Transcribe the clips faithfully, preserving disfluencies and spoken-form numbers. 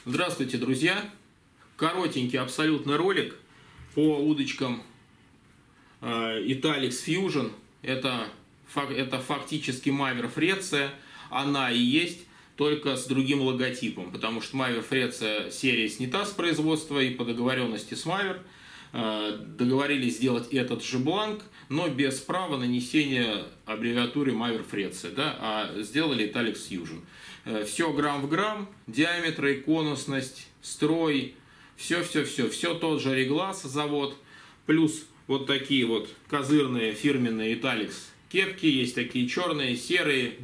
Здравствуйте, друзья! Коротенький абсолютно ролик по удочкам Italyx Fusion. Это, это фактически Maver Frecia. Она и есть, только с другим логотипом, потому что Maver Frecia серия снята с производства, и по договоренности с Maver договорились сделать этот же бланк, но без права нанесения аббревиатуры Maver Frecia, да, а сделали Italyx Fusion. Все грамм в грамм, диаметры, конусность, строй, все-все-все, все тот же реглас завод, плюс вот такие вот козырные фирменные Italyx кепки, есть такие черные, серые.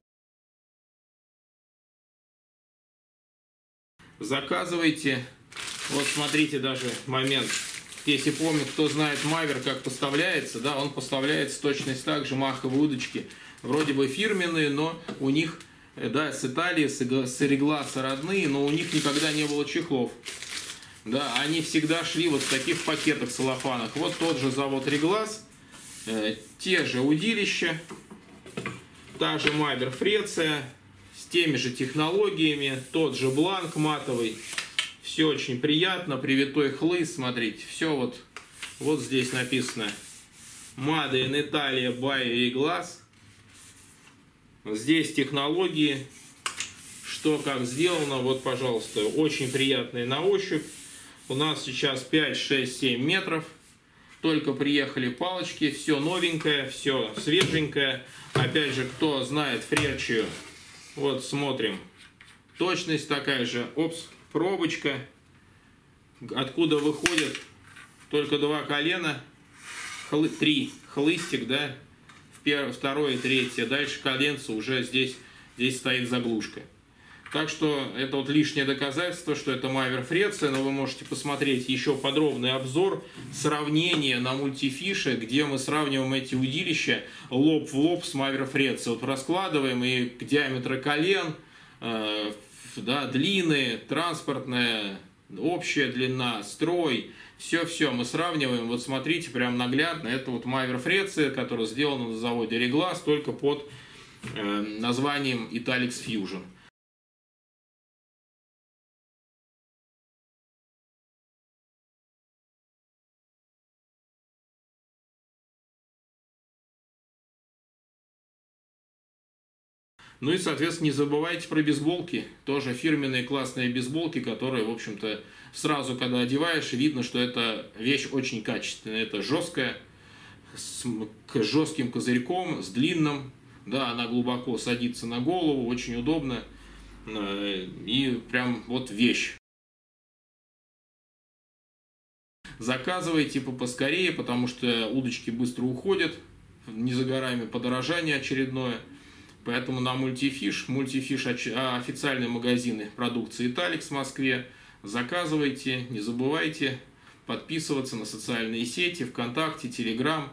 Заказывайте. Вот смотрите даже момент. Если помню, кто знает Maver, как поставляется, да, он поставляется точно так же маховые удочки, вроде бы фирменные, но у них, да, с Италии, с регласа родные, но у них никогда не было чехлов. Да, они всегда шли вот в таких пакетах целлофанах. Вот тот же завод Реглас, э, те же удилища, та же Maver Frecia, с теми же технологиями, тот же бланк матовый. Все очень приятно, привитой хлыст, смотрите, все вот, вот здесь написано Made in Italy by Reglas. Здесь технологии, что как сделано, вот, пожалуйста, очень приятные на ощупь. У нас сейчас пять, шесть, семь метров, только приехали палочки, все новенькое, все свеженькое. Опять же, кто знает Фречию, вот смотрим, точность такая же, опс. Пробочка, откуда выходит только два колена, хлы, три, хлыстик, да, в первое, второе, третье, дальше коленца уже здесь, здесь стоит заглушка. Так что это вот лишнее доказательство, что это Maver Frecia, но вы можете посмотреть еще подробный обзор, сравнение на мультифише, где мы сравниваем эти удилища лоб в лоб с Maver Frecia. Вот раскладываем и диаметры колен, э, да, длины, транспортная, общая длина, строй, все-все мы сравниваем. Вот смотрите, прям наглядно, это вот Maver Frecia, которая сделана на заводе Реглас, только под э, названием Italyx Fusion. Ну и, соответственно, не забывайте про бейсболки. Тоже фирменные классные бейсболки, которые, в общем-то, сразу, когда одеваешь, видно, что эта вещь очень качественная. Это жесткая, с жестким козырьком, с длинным. Да, она глубоко садится на голову, очень удобно. И прям вот вещь. Заказывайте поскорее, потому что удочки быстро уходят. Не за горами подорожание очередное. Поэтому на Multifish, Multifish официальные магазины продукции Italyx в Москве. Заказывайте, не забывайте подписываться на социальные сети, ВКонтакте, Телеграм,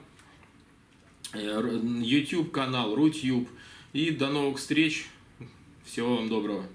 YouTube канал, Рутюб. И до новых встреч. Всего вам доброго.